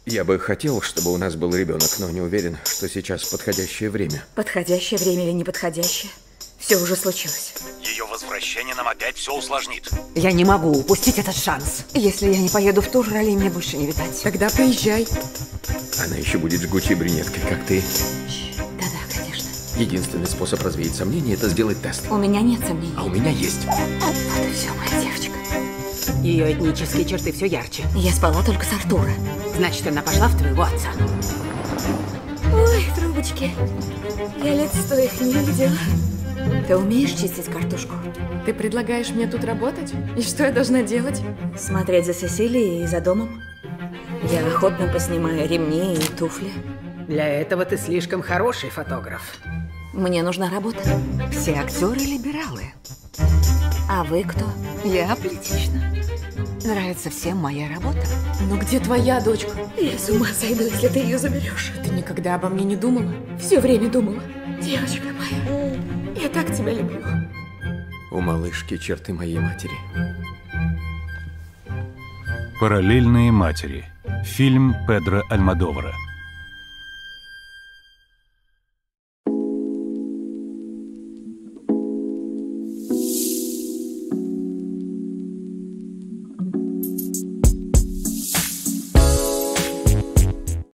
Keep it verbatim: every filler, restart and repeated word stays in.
Я бы хотел, чтобы у нас был ребенок, но не уверен, что сейчас подходящее время. Подходящее время или неподходящее? Все уже случилось. Ее возвращение нам опять все усложнит. Я не могу упустить этот шанс. Если я не поеду в тур, ралли мне больше не видать. Тогда поезжай. Она еще будет жгучей брюнеткой, как ты. Да-да, конечно. Единственный способ развеять сомнения – это сделать тест. У меня нет сомнений. А у меня есть. Вот и все, моя девочка. Ее этнические черты все ярче. Я спала только с Артура. Значит, она пошла в твоего отца. Ой, трубочки. Я лет сто их не видела. Ты умеешь чистить картошку? Ты предлагаешь мне тут работать? И что я должна делать? Смотреть за Сесилией и за домом. Я охотно поснимаю ремни и туфли. Для этого ты слишком хороший фотограф. Мне нужна работа. Все актеры либералы. А вы кто? Я аплетична. Нравится всем моя работа. Но где твоя дочка? Я с ума сойду, если ты ее заберешь. Ты никогда обо мне не думала? Все время думала. Девочка моя, Я так тебя люблю. У малышки черты моей матери. Параллельные матери. Фильм Педро Альмодовара.